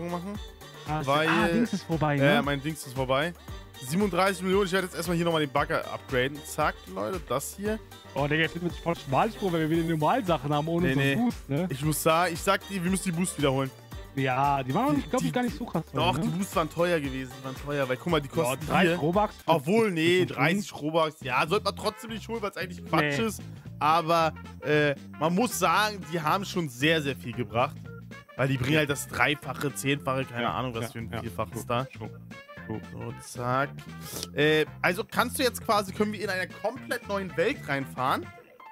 Weil- Dings ist vorbei, ne? Mein Dings ist vorbei. 37 Millionen. Ich werde jetzt erstmal hier nochmal den Bagger upgraden. Zack, Leute, das hier. Oh, Digga, jetzt wird es voll schmalspur, weil wir wieder Normalsachen haben ohne Nee, unseren Boost, ne? Ich muss sagen, ich sag dir, wir müssen die Boost wiederholen. Ja, die waren, glaube Die- ich, gar nicht so krass. Doch, ne? die Boosts waren teuer gewesen. Die waren teuer, weil guck mal, die Ja, kosten 3 hier. Robux. Obwohl, nee, 30 Robux. Ja, sollte man trotzdem nicht holen, weil es eigentlich Quatsch Nee. ist. Aber man muss sagen, die haben schon sehr, sehr viel gebracht. Weil die bringen halt das Dreifache, Zehnfache, keine Ahnung, was für ein Vierfaches da. So, zack. Also kannst du jetzt quasi, können wir in einer komplett neuen Welt reinfahren?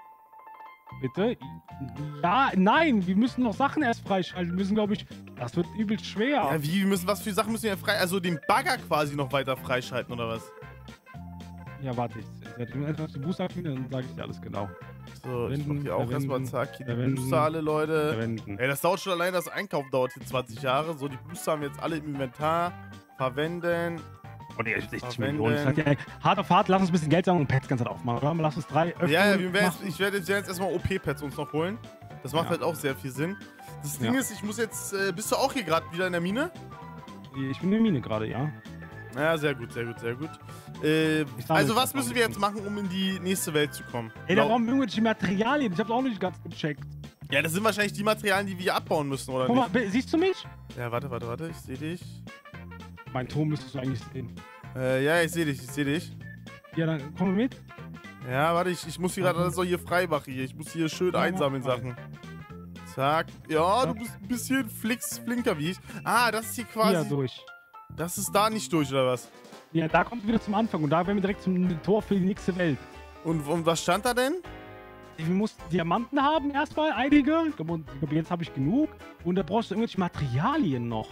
Bitte? Ja, nein, wir müssen noch Sachen erst freischalten. Wir müssen, glaube ich, das wird übelst schwer. Ja, wie, was für Sachen müssen wir frei, also den Bagger quasi noch weiter freischalten, oder was? Ja, warte, ich werde einfach die Booster aktivieren, dann sage ich dir alles genau. So, ich mach Verwenden, hier auch erstmal, verwenden, zack, hier die verwenden, Booster alle, Leute. Verwenden. Ey, das dauert schon allein, das Einkaufen dauert hier 20 Jahre. So, die Booster haben wir jetzt alle im Inventar. Verwenden. Oh, die 60 Millionen. Ich sag, ey, hart auf hart, lass uns ein bisschen Geld sammeln und Pets ganz halt aufmachen, oder? Lass uns 3 öffnen. Ja, ich werde jetzt erstmal OP-Pads uns noch holen. Das macht halt auch sehr viel Sinn. Das Ding ist, ich muss jetzt. Bist du auch hier gerade wieder in der Mine? Ich bin in der Mine gerade, ja. Ja, sehr gut, sehr gut, sehr gut. Also, was müssen wir jetzt machen, um in die nächste Welt zu kommen? Ey, da brauchen wir irgendwelche Materialien. Ich hab's auch nicht ganz gecheckt. Ja, das sind wahrscheinlich die Materialien, die wir abbauen müssen, oder Guck nicht? mal, siehst du mich? Ja, warte, ich sehe dich. Mein Turm müsstest du eigentlich sehen. Ja, ich sehe dich. Ja, dann komm mit. Ja, warte, ich muss hier gerade alles so hier frei machen hier. Ich muss hier schön einsammeln Sachen. Zack. Ja, du bist ein bisschen flinker wie ich. Ah, das ist hier quasi... Ja, durch. Das ist da nicht durch, oder was? Ja, da kommt wieder zum Anfang und da werden wir direkt zum Tor für die nächste Welt. Und was stand da denn? Wir mussten Diamanten haben erstmal, einige. Ich glaube, jetzt habe ich genug. Und da brauchst du irgendwelche Materialien noch.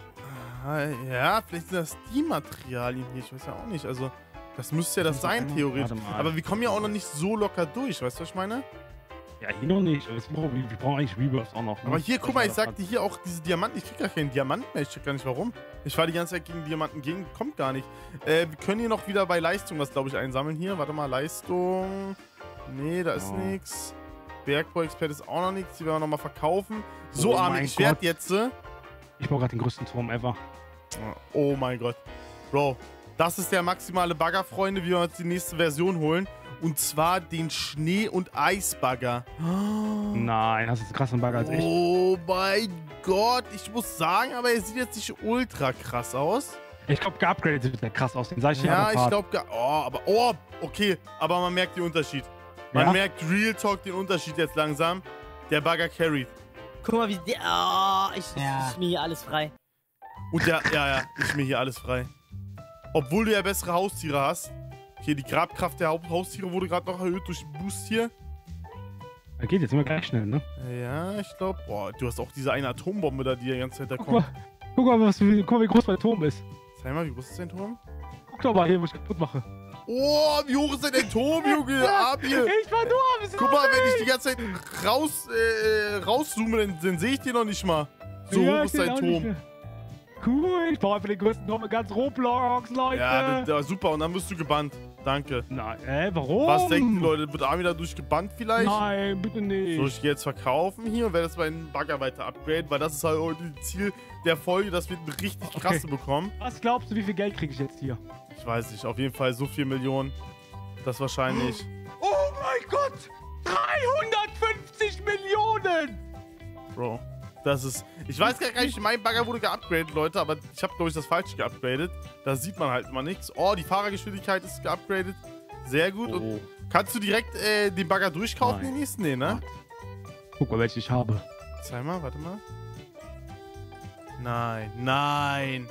Ja, vielleicht sind das die Materialien hier. Ich weiß ja auch nicht. Also, das müsste ja das sein, theoretisch. Aber wir kommen ja auch noch nicht so locker durch. Weißt du, was ich meine? Ja, hier noch nicht. Wir brauchen eigentlich Rebirths auch noch. Ne? Aber hier, guck mal, ich sagte hier auch diese Diamanten. Ich krieg gar keinen Diamanten mehr. Ich check gar nicht, warum. Ich fahre die ganze Zeit gegen Diamanten gegen. Kommt gar nicht. Wir können hier noch wieder bei Leistung was, glaube ich, einsammeln. Hier, warte mal, Leistung. Nee, da ist nichts. Bergbau-Expert ist auch noch nichts. Die werden wir nochmal verkaufen. So, Armin, ich werde jetzt... Ich baue gerade den größten Turm ever. Oh mein Gott. Bro, das ist der maximale Bagger, Freunde, wie wir uns die nächste Version holen. Und zwar den Schnee- und Eisbagger. Nein, das ist ein krasser Bagger als ich. Oh mein Gott, ich muss sagen, aber er sieht jetzt nicht ultra krass aus. Ich glaube, geupgradet sieht der krass aus. Den sag ich dir ja, ich glaube, okay, aber man merkt den Unterschied. Man merkt Real Talk den Unterschied jetzt langsam. Der Bagger carried. Guck mal, wie der... Oh, ich mir hier alles frei. Und ja, ich mir hier alles frei. Obwohl du ja bessere Haustiere hast. Hier, die Grabkraft der Haustiere wurde gerade noch erhöht durch den Boost hier. Da geht jetzt immer gleich schnell, ne? Ja, ich glaube. Boah, du hast auch diese eine Atombombe da, die die ganze Zeit da kommt. Guck mal, wie groß mein Turm ist. Zeig mal, wie groß ist dein Turm? Guck doch mal hier, wo ich kaputt mache. Oh, wie hoch ist denn dein Turm, Junge? Hier. Ich war nur am Sammeln. Guck mal, wenn ich die ganze Zeit rauszoome, dann sehe ich den noch nicht mal. So hoch ist dein Turm. Cool, ich baue einfach den größten Turm in ganz Roblox, Leute. Ja, super, und dann wirst du gebannt. Danke. Nein, warum? Was denken die Leute? Wird Armin dadurch gebannt vielleicht? Nein, bitte nicht. Soll ich die jetzt verkaufen hier und werde das meinen Bagger weiter upgraden? Weil das ist halt heute das Ziel der Folge, dass wir eine richtig krasse bekommen. Was glaubst du, wie viel Geld kriege ich jetzt hier? Ich weiß nicht, auf jeden Fall so 4 Millionen. Das wahrscheinlich. Oh mein Gott! 350 Millionen! Bro, das ist... Ich weiß gar nicht, mein Bagger wurde geupgradet, Leute, aber ich habe, glaube ich, das falsche geupgradet. Da sieht man halt immer nichts. Oh, die Fahrergeschwindigkeit ist geupgradet. Sehr gut. Oh. Und kannst du direkt den Bagger durchkaufen, den nächsten? Nee, ne? Guck mal, welchen ich habe. Zeig mal, warte mal. Nein.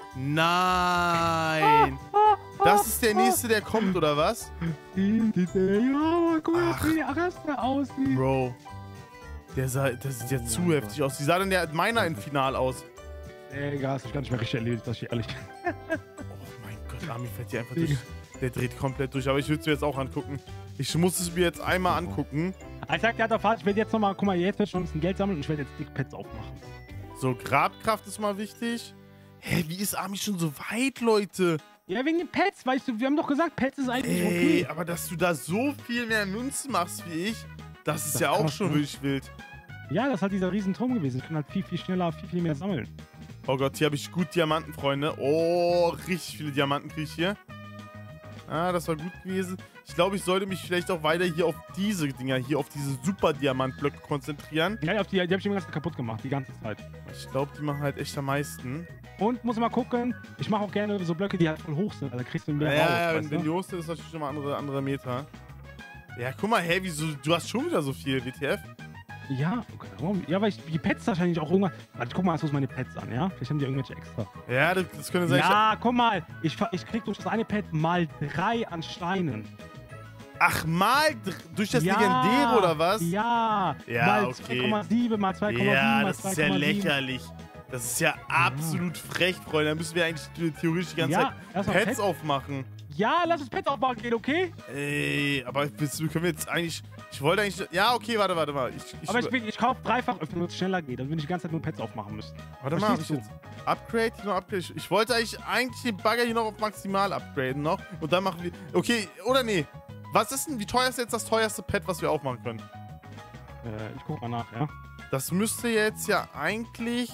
Das ist der nächste, der kommt, oder was? Ja, guck mal, wie der erste aussieht. Bro. Das sieht ja zu heftig aus. Wie sah denn der meiner im Final aus? Egal, ist gar nicht mehr richtig erledigt, das ist ehrlich. Oh mein Gott, Armin fällt hier einfach durch. Der dreht komplett durch, aber ich will es mir jetzt auch angucken. Ich muss es mir jetzt einmal angucken. Ich sag dir, ich werde jetzt nochmal, guck mal, jetzt wird schon ein bisschen Geld sammeln und ich werde jetzt Dickpads aufmachen. So, Grabkraft ist mal wichtig. Hä, wie ist Armin schon so weit, Leute? Ja, wegen den Pets, weißt du, wir haben doch gesagt, Pets ist eigentlich okay. Ey, aber dass du da so viel mehr Münzen machst wie ich, das ist ja auch schon wirklich wild. Ja, das ist halt dieser riesen Turm gewesen. Ich kann halt viel schneller, viel mehr sammeln. Oh Gott, hier habe ich gut Diamanten, Freunde. Oh, richtig viele Diamanten kriege ich hier. Ah, das war gut gewesen. Ich glaube, ich sollte mich vielleicht auch weiter hier auf diese Dinger, hier auf diese Super-Diamant-Blöcke konzentrieren. Ja, die habe ich immer ganz kaputt gemacht, die ganze Zeit. Ich glaube, die machen halt echt am meisten. Und muss mal gucken, ich mache auch gerne so Blöcke, die halt voll hoch sind. Also da kriegst du mehr raus. Ja, wenn die hoch sind, ist natürlich nochmal andere Meter. Ja, guck mal, hey, wieso? Du hast schon wieder so viel, WTF? Ja, okay. Ja, weil die Pets wahrscheinlich auch irgendwann... Warte, guck mal, was meine Pets an, ja? Vielleicht haben die irgendwelche extra. Ja, das könnte sein. Ja, guck mal, ich krieg durch das eine Pet mal 3 an Steinen. Ach, mal durch das Legendäre, oder was? Ja, mal okay. 2,7, mal 2,7, ja, mal 2,7. das ist ja lächerlich. Das ist ja absolut frech, Freunde. Da müssen wir eigentlich theoretisch die ganze Zeit Pets aufmachen. Ja, lass uns Pets aufmachen gehen, okay? Ey, aber können wir jetzt eigentlich... Ich wollte eigentlich... Ja, okay, warte mal. Ich kaufe dreifach öffnen, damit es schneller geht. Dann will ich die ganze Zeit nur Pets aufmachen müssen. Warte mal, Upgrade, hier noch Upgrade. Ich wollte eigentlich den Bagger hier noch auf maximal upgraden noch. Und dann machen wir... Okay, oder nee. Was ist denn... Wie teuer ist jetzt das teuerste Pet, was wir aufmachen können? Ich guck mal nach, ja. Das müsste jetzt ja eigentlich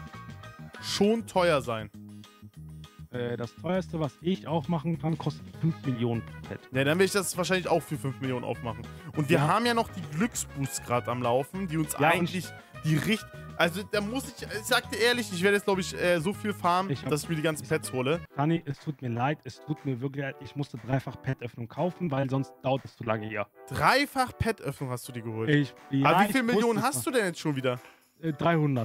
schon teuer sein. Das teuerste, was ich aufmachen kann, kostet 5 Millionen Pet. Ja, dann will ich das wahrscheinlich auch für 5 Millionen aufmachen. Und wir haben ja noch die Glücksboosts gerade am Laufen, die uns eigentlich die richtig... Also da muss ich sag dir ehrlich, ich werde jetzt glaube ich so viel farmen, dass ich mir die ganzen Pets hole. Dani, es tut mir leid, es tut mir wirklich leid. Ich musste dreifach Pet-Öffnung kaufen, weil sonst dauert es zu lange hier. Dreifach Pet-Öffnung hast du dir geholt? Ja, wie viele Millionen hast du denn jetzt schon wieder? 300.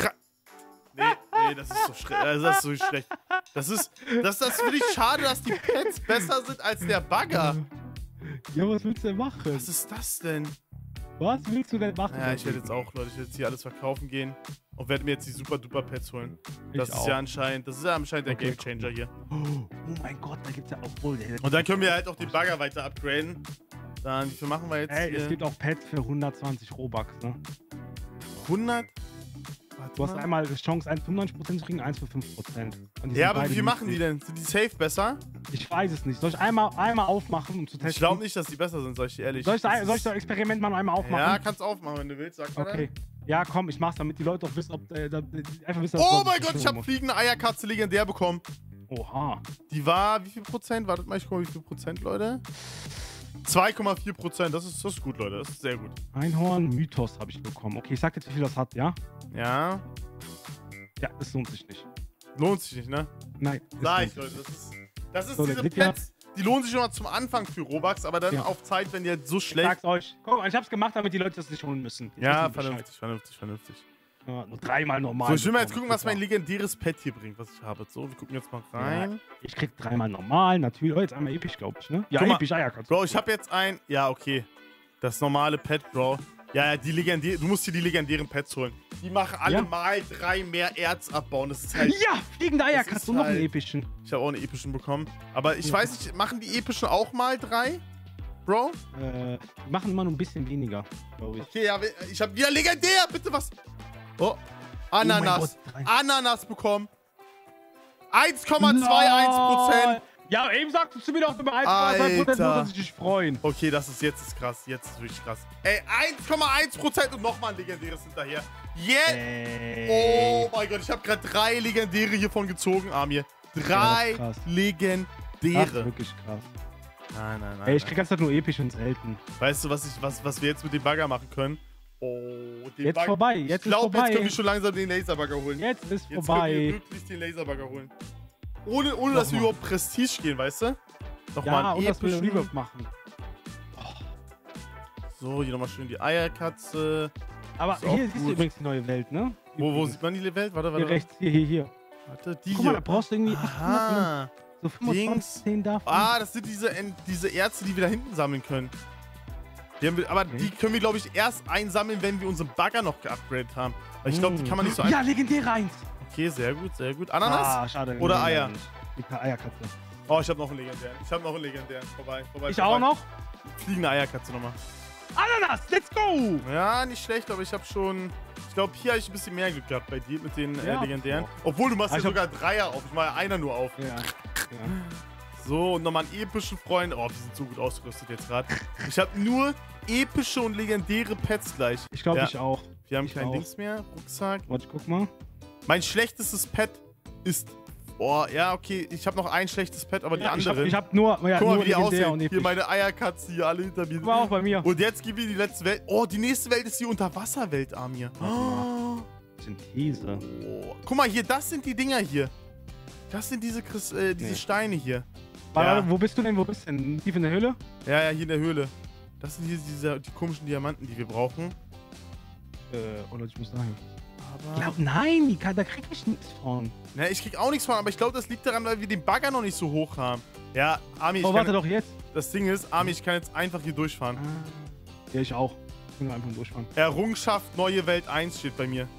Nee, das ist so schlecht. Das ist so schlecht. Das ist wirklich schade, dass die Pets besser sind als der Bagger. Ja, was willst du denn machen? Was ist das denn? Was willst du denn machen? Ja, ich werde jetzt auch, Leute, ich werde jetzt hier alles verkaufen gehen und werde mir jetzt die super duper Pets holen. Das ist ja anscheinend der Gamechanger hier. Oh mein Gott, da gibt's ja auch wohl. Und dann können wir halt auch den Bagger weiter upgraden. Dann, wie viel machen wir jetzt? Ey, es gibt auch Pets für 120 Robux, ne? 100? Du hast einmal die Chance, einen 95% zu kriegen, eins für 5%. Ja, aber wie viel machen die denn? Sind die safe besser? Ich weiß es nicht. Soll ich einmal aufmachen, um zu testen? Ich glaube nicht, dass die besser sind, sag ich dir ehrlich. Soll ich das Experiment mal einmal aufmachen? Ja, kannst aufmachen, wenn du willst. Sag mal. Okay. Ja, komm, ich mach's, damit die Leute auch wissen, ob einfach wissen, oh mein Gott, ich habe fliegende Eierkatze legendär bekommen. Oha. Die war, wie viel Prozent? Wartet mal, ich guck mal, wie viel Prozent, Leute? 2,4%. Das ist gut, Leute. Das ist sehr gut. Einhorn Mythos habe ich bekommen. Okay, ich sag jetzt, wie viel das hat, ja? Ja. Ja, das lohnt sich nicht. Lohnt sich nicht, ne? Nein. Sag ich, Leute. Das ist so, diese Pets, die lohnen sich immer zum Anfang für Robux, aber dann auf Zeit, wenn die halt so schlecht... Ich sag's euch. Guck mal, ich hab's gemacht, damit die Leute das nicht holen müssen. Ja, vernünftig. Ja, nur dreimal normal. So, ich will mal jetzt gucken, was mein legendäres Pet hier bringt, was ich habe. So, wir gucken jetzt mal rein. Ja, ich krieg dreimal normal, natürlich. Oh, jetzt einmal episch, glaube ich, ne? Ja, episch, Eierkatze. Bro, ich habe jetzt ein... Ja, okay. Das normale Pet, Bro. Ja, du musst dir die legendären Pets holen. Die machen alle mal 3 mehr Erz abbauen. Das ist halt... Ja, fliegende Eierkatze und noch einen epischen. Ich habe auch einen epischen bekommen. Aber ich weiß nicht, machen die epischen auch mal 3? Bro? Die machen immer nur ein bisschen weniger, glaube ich. Okay, ja, ich habe wieder legendär. Bitte was... Oh, Ananas. Ananas bekommen. 1,21%. Ja, eben sagtest du mir doch über 1,2%, nur dass ich dich freuen. Okay, jetzt ist krass. Jetzt ist wirklich krass. Ey, 1,1% und nochmal ein legendäres hinterher. Yeah. Oh mein Gott, ich habe gerade 3 legendäre hiervon gezogen, Amir. 3 legendäre. Das ist wirklich krass. Nein. Ey, ich krieg ganz nur episch und selten. Weißt du, was wir jetzt mit dem Bagger machen können? Oh, den Jetzt vorbei. Ich glaube, jetzt können wir schon langsam den Laserbagger holen. Jetzt ist vorbei. Jetzt können wir wirklich den Laserbagger holen. Ohne dass wir überhaupt Prestige gehen, weißt du? Nochmal einen epischen Rework machen. So, hier nochmal schön die Eierkatze. Aber hier siehst du übrigens die neue Welt, ne? Wo sieht man die Welt? Warte. Hier rechts, hier. Warte, die Guck hier. mal, da brauchst du irgendwie so 25 davon. Ah, das sind diese Erze, die wir da hinten sammeln können. Die können wir, glaube ich, erst einsammeln, wenn wir unseren Bagger noch geupgradet haben. Weil ich glaube, die kann man nicht so Ja, legendäre 1. Okay, sehr gut. Ananas? Ah, schade. Oder Eier? Die Eierkatze. Oh, ich habe noch einen legendären. Vorbei. Ich auch noch? Fliegende Eierkatze nochmal. Ananas, let's go! Ja, nicht schlecht, aber ich habe schon... Ich glaube, hier habe ich ein bisschen mehr Glück gehabt bei dir mit den legendären. Obwohl, du machst ja sogar 3er auf. Ich mache ja einer nur auf. Ja. So, und nochmal einen epischen Freund. Oh, wir sind so gut ausgerüstet jetzt gerade. Ich habe nur epische und legendäre Pets gleich. Ich glaube, ich auch. Wir haben kein Dings mehr. Rucksack. Warte, guck mal. Mein schlechtestes Pet ist... Oh, ja, okay. Ich habe noch ein schlechtes Pet, aber die anderen... Ich hab nur... Ja, guck mal, nur wie die aussehen. Und hier meine Eierkatze hier, alle hinter mir. War auch bei mir. Und jetzt gehen wir in die letzte Welt. Oh, die nächste Welt ist die Unterwasserwelt, Amir. Oh. Synthese. Oh. Guck mal hier, das sind die Dinger hier. Das sind diese Steine hier. Wo bist du denn? Tief in der Höhle? Ja, hier in der Höhle. Das sind hier die komischen Diamanten, die wir brauchen. Oder ich muss dahin. Aber... Nein, da krieg ich nichts von. Na, ich krieg auch nichts von, aber ich glaube, das liegt daran, weil wir den Bagger noch nicht so hoch haben. Ja, Ami, warte doch jetzt. Das Ding ist, Ami, ich kann jetzt einfach hier durchfahren. Ja, ich auch. Ich kann einfach durchfahren. Errungenschaft Neue Welt 1 steht bei mir.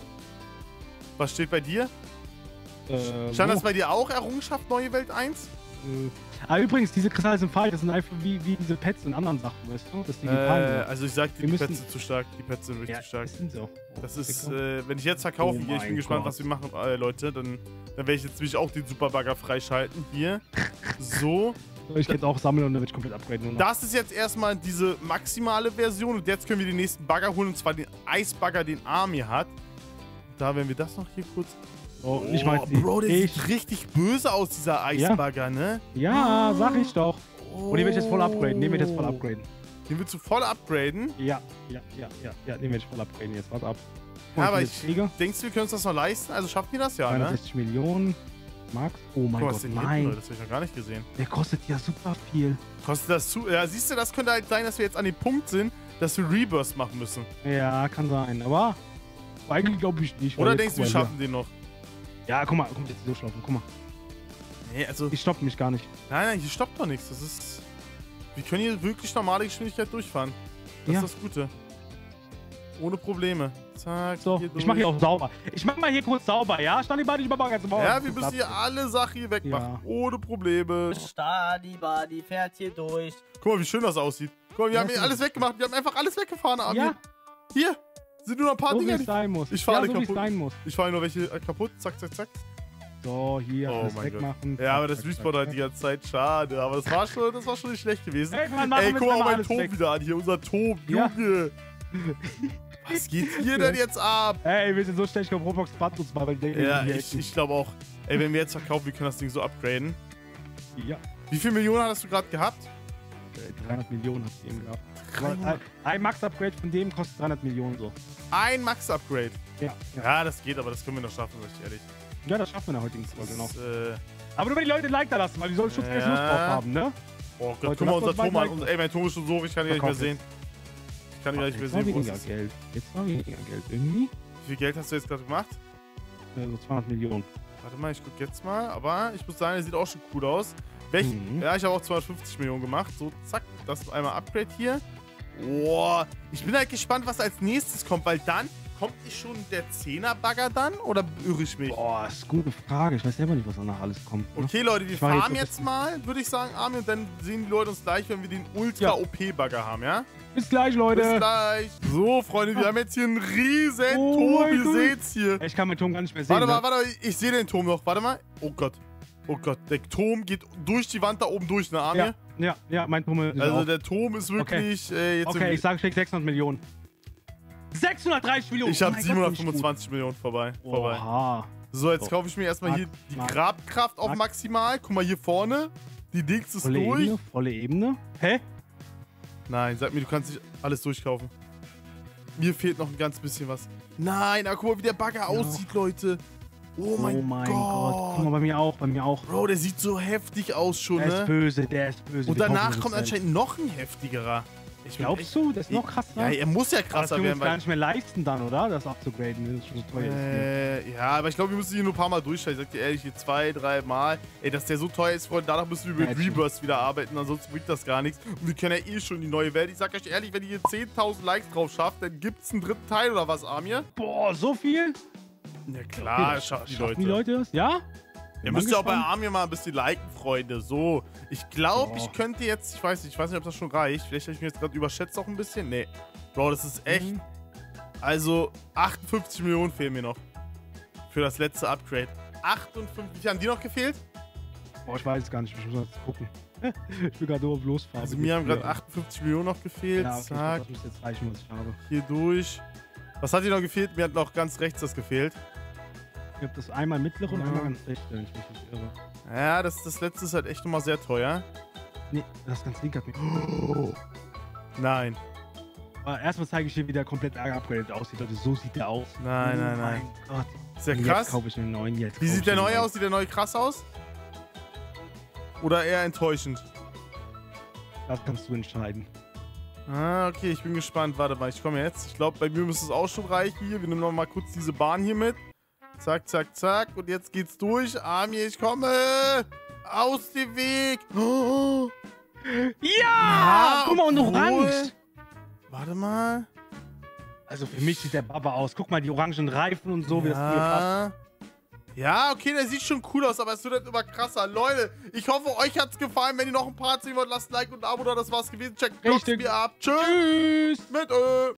Was steht bei dir? Stand das bei dir auch, Errungenschaft Neue Welt 1? Aber übrigens, diese Kristalle sind falsch. Das sind einfach wie diese Pets in anderen Sachen, weißt du? Das Also ich sag dir, die Pets sind zu stark. Die Pets sind wirklich zu stark. Das sind so. Das ist, wenn ich jetzt verkaufen gehe, ich bin gespannt, was wir machen, Leute. Dann werde ich jetzt nämlich auch den Superbugger freischalten. Hier. So. Ich kann jetzt auch sammeln und dann wird ich komplett upgraden. Das ist jetzt erstmal diese maximale Version. Und jetzt können wir den nächsten Bagger holen. Und zwar den Eisbagger, den Army hat. Da werden wir das noch hier kurz... Oh, ich meine, Bro, der sieht richtig böse aus, dieser Eisbagger, ne? Ja, sag ich doch. Oh. Und den will ich jetzt voll upgraden. Den willst du voll upgraden? Ja, den will ich voll upgraden jetzt. Warte ab. Ja, aber denkst du, wir können uns das noch leisten? Also schaffen wir das ja, 260 Millionen. Max? Oh mein Gott, nein. Das habe ich noch gar nicht gesehen. Der kostet ja super viel. Kostet das zu... Ja, siehst du, das könnte halt sein, dass wir jetzt an dem Punkt sind, dass wir Rebirth machen müssen. Ja, kann sein. Aber eigentlich glaube ich nicht. Oder denkst du, wir schaffen den noch? Ja, guck mal, jetzt durchlaufen, guck mal. Nee, also... Ich stoppe mich gar nicht. Nein, hier stoppt doch nichts. Das ist... Wir können hier wirklich normale Geschwindigkeit durchfahren. Das ist das Gute. Ohne Probleme. Zack, so, ich mach hier auch sauber. Ich mach mal hier kurz sauber, ja? Stadibadi, ich mach mal ganz sauber. Ja, wir müssen hier alle Sachen hier wegmachen. Ja. Ohne Probleme. Stadibadi fährt hier durch. Guck mal, wie schön das aussieht. Guck mal, wir haben hier alles weggemacht. Wir haben einfach alles weggefahren, Armin. Ja. Hier. Sind nur noch ein paar Dinge. Wie es sein muss. Ich fahre alle kaputt. Ich fahre nur welche kaputt. Zack, zack, zack. So, hier alles wegmachen. Ja, aber das respawn halt die ganze Zeit. Schade. Aber das war schon nicht schlecht gewesen. Ey, guck mal meinen Turm wieder an. Hier, unser Turm. Junge. Was geht hier denn jetzt ab? Ey, wir sind so schlecht auf Roblox uns mal, weil ich glaube auch. Ey, wenn wir jetzt verkaufen, wir können das Ding so upgraden. Ja. Wie viele Millionen hast du gerade gehabt? 300 Millionen hast du eben gehabt. Ein Max-Upgrade von dem kostet 300 Millionen so. Ein Max-Upgrade? Ja. Ja, das geht, aber das können wir noch schaffen, sag ich ehrlich. Ja, das schaffen wir in der heutigen Folge noch. Aber nur wenn die Leute ein Like da lassen, weil die sollen Schutzgeist Lust drauf haben, ne? Oh Gott, guck mal, unser Turm an. Ey, mein Turm ist schon so, ich kann ihn nicht mehr sehen. Ich kann ihn gar nicht mehr sehen, wo es ist. Jetzt war weniger Geld irgendwie. Wie viel Geld hast du jetzt gerade gemacht? So 200 Millionen. Warte mal, ich guck jetzt mal. Aber ich muss sagen, der sieht auch schon cool aus. Ja, ich habe auch 250 Millionen gemacht. So, zack, das ist einmal Upgrade hier. Boah, ich bin halt gespannt, was als nächstes kommt, weil dann kommt nicht schon der 10er-Bagger dann oder irre ich mich? Boah, das ist eine gute Frage. Ich weiß selber nicht, was danach alles kommt. Ne? Okay, Leute, wir fahren jetzt mal, würde ich sagen, Armin, und dann sehen die Leute uns gleich, wenn wir den Ultra-OP-Bagger haben, ja? Bis gleich, Leute. Bis gleich. So, Freunde, wir haben jetzt hier einen riesen Turm. Ihr seht's hier. Ich kann meinen Turm gar nicht mehr sehen. Warte mal, ich sehe den Turm noch. Warte mal. Oh Gott. Oh Gott, der Turm geht durch die Wand da oben durch, ne, Armin? Ja, mein Turm ist also der Turm ist wirklich... Okay, ich sage, ich krieg 600 Millionen. 630 Millionen! Ich habe 725 Millionen vorbei. Oha. So, jetzt kaufe ich mir erstmal hier die Grabkraft auf maximal. Guck mal hier vorne. Die Dings ist durch. Volle Ebene. Hä? Nein, sag mir, du kannst nicht alles durchkaufen. Mir fehlt noch ein ganz bisschen was. Nein, aber guck mal, wie der Bagger aussieht, Leute. Oh mein Gott. Guck mal, bei mir auch. Bro, der sieht so heftig aus schon, ne? Der ist böse. Und danach kommt anscheinend noch ein heftigerer. Glaubst du, das ist noch krasser? Ja, er muss ja krasser werden. Das können wir gar nicht mehr leisten dann, oder? Das abzugraden, wenn es schon so teuer ist. Ja, aber ich glaube, wir müssen hier nur ein paar Mal durchstellen. Ich sag dir ehrlich, hier 2, 3 Mal. Ey, dass der so teuer ist, Freunde, danach müssen wir mit Rebirth wieder arbeiten, ansonsten bringt das gar nichts. Und wir können ja eh schon die neue Welt. Ich sag euch ehrlich, wenn ihr hier 10.000 Likes drauf schafft, dann gibt's einen dritten Teil oder was, Amir? Boah, so viel? Ja klar, okay, schaffen die Leute das? Ja? Ihr müsst ja auch bei Amir mal ein bisschen liken, Freunde. So, ich glaube, ich könnte jetzt, ich weiß nicht, ob das schon reicht. Vielleicht habe ich mir jetzt gerade überschätzt auch ein bisschen. Nee. Bro, das ist echt. Also, 58 Millionen fehlen mir noch. Für das letzte Upgrade. 58. Wie viel haben die noch gefehlt? Boah, ich weiß es gar nicht. Ich muss jetzt gucken. Ich will gerade nur losfahren. Also, mir haben gerade 58 Millionen noch gefehlt. Ja, okay, das muss jetzt reichen, was ich habe. Hier durch. Was hat hier noch gefehlt? Mir hat noch ganz rechts das gefehlt. Ich habe das einmal mittlere und einmal ganz rechts, wenn ich mich nicht irre. Ja, das letzte ist halt echt nochmal sehr teuer. Nee, das ganz linke hat mich. Nein. Aber erstmal zeige ich dir, wie der komplett upgraded aussieht. Also so sieht der aus. Nein. Mein Gott. Ist der krass? Jetzt kaufe ich einen neuen jetzt. Wie sieht der neue aus? Sieht der neue krass aus? Oder eher enttäuschend? Das kannst du entscheiden. Ah, okay, ich bin gespannt. Warte mal, ich komme jetzt. Ich glaube, bei mir müsste es auch schon reichen hier. Wir nehmen noch mal kurz diese Bahn hier mit. Zack, zack, zack. Und jetzt geht's durch. Amir, ich komme. Aus dem Weg. Oh. Ja! Guck mal, und orange. Warte mal. Also für mich sieht der Baba aus. Guck mal, die orangen Reifen und so, wie das hier passt. Ja, okay, der sieht schon cool aus, aber es wird halt immer krasser. Leute, ich hoffe, euch hat's gefallen. Wenn ihr noch ein Part sehen wollt, lasst ein Like und ein Abo da. Das war's gewesen. Checkt Blogs mir ab. Tschüss. Tschüss. Mit